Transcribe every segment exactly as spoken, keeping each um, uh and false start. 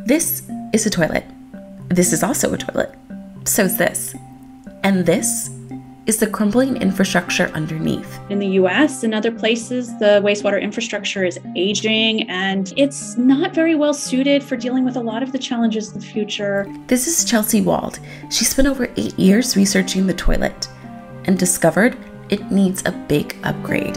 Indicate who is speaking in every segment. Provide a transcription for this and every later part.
Speaker 1: This is a toilet. This is also a toilet. So is this. And this is the crumbling infrastructure underneath.
Speaker 2: In the U S and other places, the wastewater infrastructure is aging and it's not very well suited for dealing with a lot of the challenges of the future.
Speaker 1: This is Chelsea Wald. She spent over eight years researching the toilet and discovered it needs a big upgrade.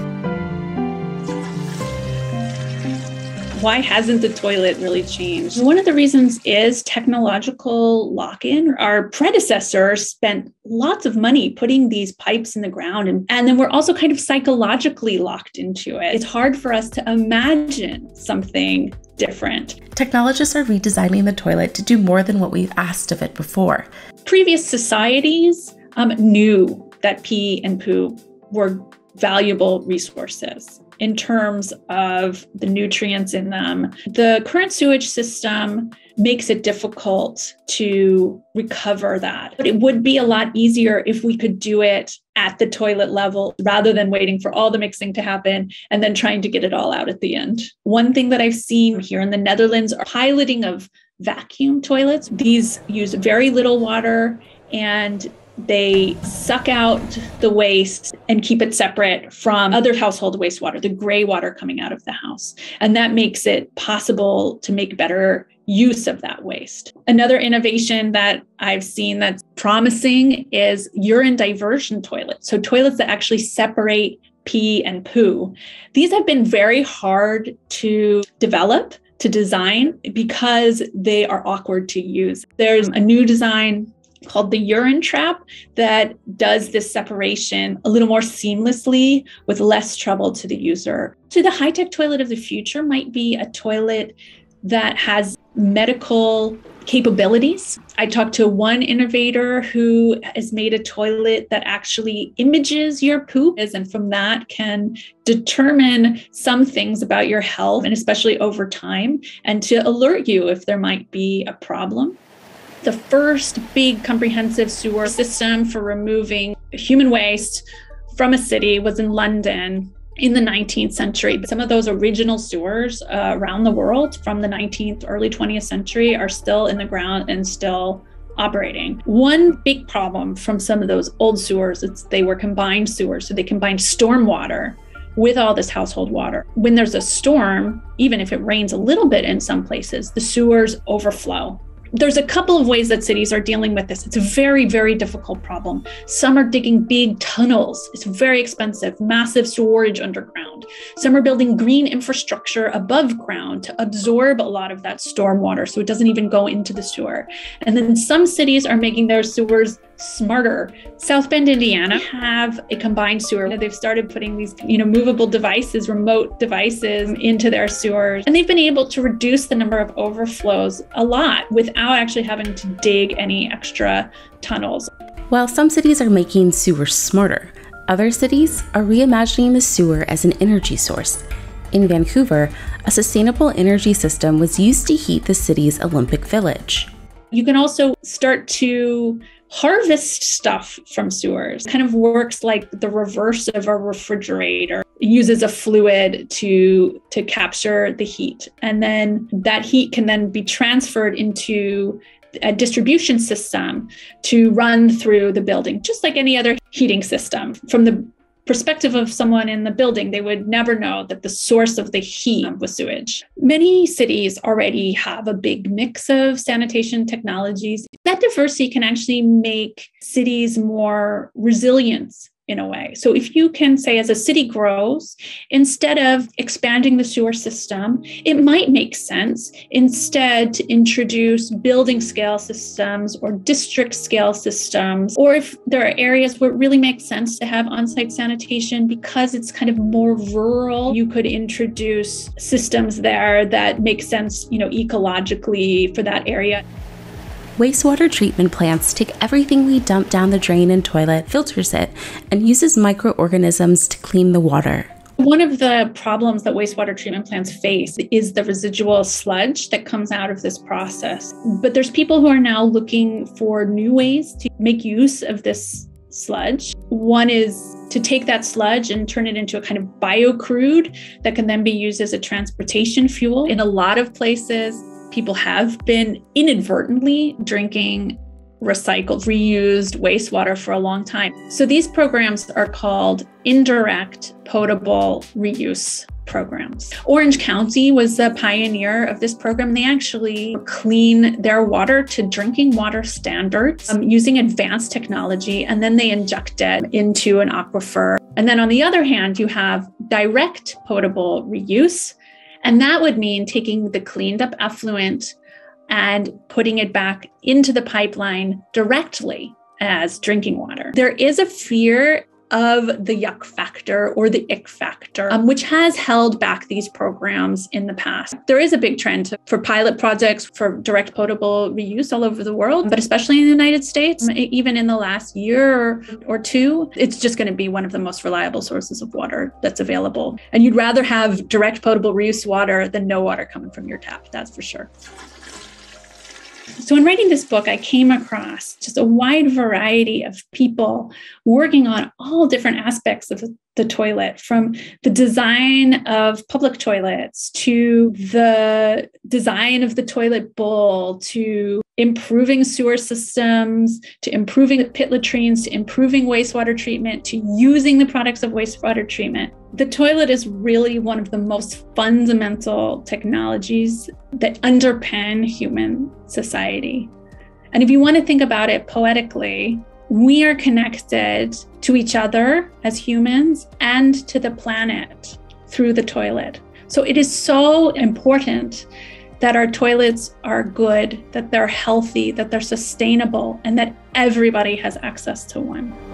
Speaker 2: Why hasn't the toilet really changed? One of the reasons is technological lock-in. Our predecessors spent lots of money putting these pipes in the ground, and, and then we're also kind of psychologically locked into it. It's hard for us to imagine something different.
Speaker 1: Technologists are redesigning the toilet to do more than what we've asked of it before.
Speaker 2: Previous societies um, knew that pee and poo were valuable resources in terms of the nutrients in them. The current sewage system makes it difficult to recover that. But it would be a lot easier if we could do it at the toilet level rather than waiting for all the mixing to happen and then trying to get it all out at the end. One thing that I've seen here in the Netherlands are piloting of vacuum toilets. These use very little water and they suck out the waste and keep it separate from other household wastewater, the gray water coming out of the house. And that makes it possible to make better use of that waste. Another innovation that I've seen that's promising is urine diversion toilets. So toilets that actually separate pee and poo. These have been very hard to develop, to design, because they are awkward to use. There's a new design called the urine trap that does this separation a little more seamlessly with less trouble to the user. So the high-tech toilet of the future might be a toilet that has medical capabilities. I talked to one innovator who has made a toilet that actually images your poop and from that can determine some things about your health, and especially over time, and to alert you if there might be a problem. The first big comprehensive sewer system for removing human waste from a city was in London in the nineteenth century. Some of those original sewers uh, around the world from the nineteenth, early twentieth century are still in the ground and still operating. One big problem from some of those old sewers is they were combined sewers. So they combined storm water with all this household water. When there's a storm, even if it rains a little bit in some places, the sewers overflow. There's a couple of ways that cities are dealing with this. It's a very, very difficult problem. Some are digging big tunnels. It's very expensive, massive storage underground. Some are building green infrastructure above ground to absorb a lot of that stormwater so it doesn't even go into the sewer. And then some cities are making their sewers smarter. South Bend, Indiana have a combined sewer. They've started putting these, you know, movable devices, remote devices into their sewers. And they've been able to reduce the number of overflows a lot without actually having to dig any extra tunnels.
Speaker 1: While some cities are making sewers smarter, other cities are reimagining the sewer as an energy source. In Vancouver, a sustainable energy system was used to heat the city's Olympic Village.
Speaker 2: You can also start to harvest stuff from sewers. It kind of works like the reverse of a refrigerator. It uses a fluid to, to capture the heat. And then that heat can then be transferred into a distribution system to run through the building, just like any other heating system. From the perspective of someone in the building, they would never know that the source of the heat was sewage. Many cities already have a big mix of sanitation technologies. That diversity can actually make cities more resilient in a way. So if you can say, as a city grows, instead of expanding the sewer system, it might make sense instead to introduce building scale systems or district scale systems. Or if there are areas where it really makes sense to have on-site sanitation because it's kind of more rural, you could introduce systems there that make sense, you know, ecologically for that area.
Speaker 1: Wastewater treatment plants take everything we dump down the drain and toilet, filters it, and uses microorganisms to clean the water.
Speaker 2: One of the problems that wastewater treatment plants face is the residual sludge that comes out of this process. But there's people who are now looking for new ways to make use of this sludge. One is to take that sludge and turn it into a kind of bio-crude that can then be used as a transportation fuel. In a lot of places, people have been inadvertently drinking recycled, reused wastewater for a long time. So these programs are called indirect potable reuse programs. Orange County was the pioneer of this program. They actually clean their water to drinking water standards um, using advanced technology, and then they inject it into an aquifer. And then on the other hand, you have direct potable reuse. And that would mean taking the cleaned up effluent and putting it back into the pipeline directly as drinking water. There is a fear of the yuck factor or the ick factor, um, which has held back these programs in the past. There is a big trend for pilot projects for direct potable reuse all over the world, but especially in the United States, even in the last year or two, it's just going to be one of the most reliable sources of water that's available. And you'd rather have direct potable reuse water than no water coming from your tap, that's for sure. So in writing this book, I came across just a wide variety of people working on all different aspects of the toilet, from the design of public toilets to the design of the toilet bowl, to improving sewer systems, to improving pit latrines, to improving wastewater treatment, to using the products of wastewater treatment. The toilet is really one of the most fundamental technologies that underpin human society. And if you want to think about it poetically, we are connected to each other as humans and to the planet through the toilet. So it is so important that our toilets are good, that they're healthy, that they're sustainable, and that everybody has access to one.